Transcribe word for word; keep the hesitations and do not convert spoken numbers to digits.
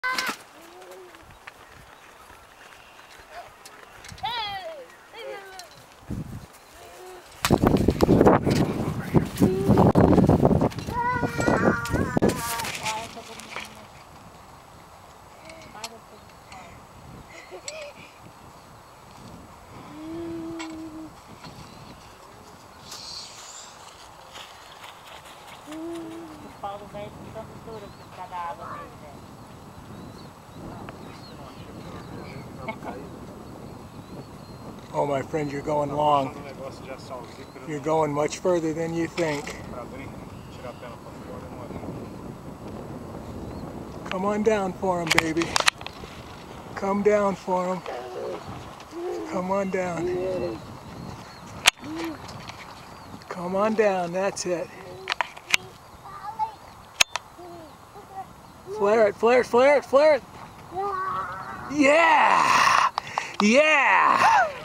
Paulo vai dando dura por cada água dele, né? Oh, my friend, you're going long. You're going much further than you think. Come on down for him, baby. Come down for him. Come on down. Come on down, that's it. Flare it, flare it, flare it, flare it. Yeah! Yeah!